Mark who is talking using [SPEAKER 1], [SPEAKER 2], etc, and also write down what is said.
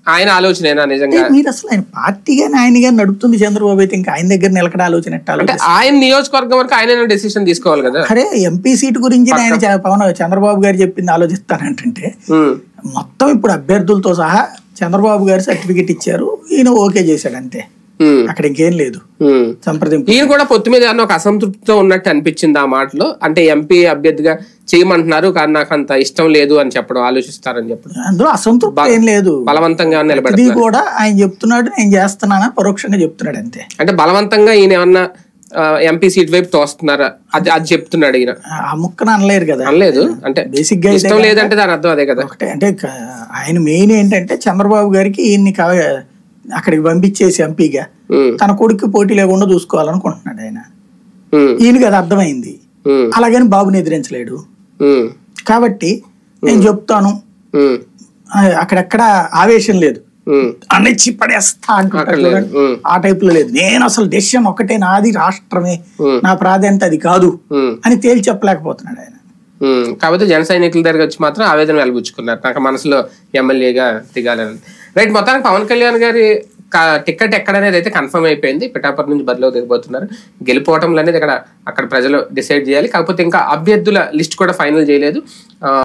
[SPEAKER 1] ఆయన ఆలోచన నిజంగా
[SPEAKER 2] మీరు అసలు ఆయన పార్టీగానే ఆయనగా నడుపుతుంది చంద్రబాబు అయితే ఇంకా ఆయన దగ్గర నిలకడ ఆలోచన
[SPEAKER 1] అంటే ఆయన నియోజకవర్గం వరకు ఆయన డెసిషన్ తీసుకోవాలి కదా.
[SPEAKER 2] అరే ఎంపీ సీటు గురించి ఆయన చంద్రబాబు గారు చెప్పింది ఆలోచిస్తానంటే మొత్తం ఇప్పుడు అభ్యర్థులతో సహా చంద్రబాబు గారు సర్టిఫికెట్ ఇచ్చారు, ఈయన ఓకే చేశాడు అంతే, అక్కడ ఇంకేం లేదు సంప్రదింపు.
[SPEAKER 1] ఈయన కూడా పొత్తు మీద ఒక అసంతృప్తితో ఉన్నట్టు అనిపించింది ఆ మాటలో. అంటే ఎంపీ అభ్యర్థిగా చేయమంటున్నారు కానీ నాకు అంత ఇష్టం లేదు అని చెప్పడం, ఆలోచిస్తారని చెప్పడం,
[SPEAKER 2] అందులో అసంతృప్తి ఏం లేదు,
[SPEAKER 1] బలవంతంగా నిలబడి
[SPEAKER 2] ఇది కూడా ఆయన చెప్తున్నాడు నేను చేస్తున్నానా పరోక్షంగా చెప్తున్నాడు అంతే.
[SPEAKER 1] అంటే బలవంతంగా ఈయన ఏమన్నా ఎంపీ సీట్ వైపు తోస్తున్నారా అది చెప్తున్నాడు ఈయన.
[SPEAKER 2] ఆ ముక్కన అనలేరు కదా,
[SPEAKER 1] అనలేదు అంటే
[SPEAKER 2] బేసిక్ గా
[SPEAKER 1] ఇష్టం లేదంటే దాని అర్థం అదే కదా.
[SPEAKER 2] ఒకటే అంటే ఆయన మెయిన్ ఏంటంటే చంద్రబాబు గారికి ఈయన్ని అక్కడికి పంపించేసి ఎంపీగా తన కొడుకు పోటీ లేకుండా చూసుకోవాలనుకుంటున్నాడు ఆయన. ఈయనకి అది అర్థమైంది, అలాగని బాబుని ఎదిరించలేడు కాబట్టి నేను చెప్తాను, అక్కడెక్కడ ఆవేశం లేదు, అణిచి పడేస్తా అంటున్నాడు ఆ టైప్ లో లేదు. నేను అసలు డెసిషన్ ఒకటే, నాది రాష్ట్రమే, నా ప్రాధాన్యత అది కాదు అని తేల్చి చెప్పలేకపోతున్నాడు ఆయన.
[SPEAKER 1] కాకపోతే జన సైనికుల దగ్గర వచ్చి మాత్రం ఆవేదన వెలిబుచ్చుకున్నారు, నాకు మనసులో ఎమ్మెల్యేగా దిగాలని. రైట్, మొత్తానికి పవన్ కళ్యాణ్ గారి టికెట్ ఎక్కడనేది అయితే కన్ఫర్మ్ అయిపోయింది. పిఠాపురం నుంచి బరిలో దిగబోతున్నారు. గెలుపోవటం అనేది అక్కడ ప్రజలు డిసైడ్ చేయాలి. కాకపోతే ఇంకా అభ్యర్థుల లిస్ట్ కూడా ఫైనల్ చేయలేదు.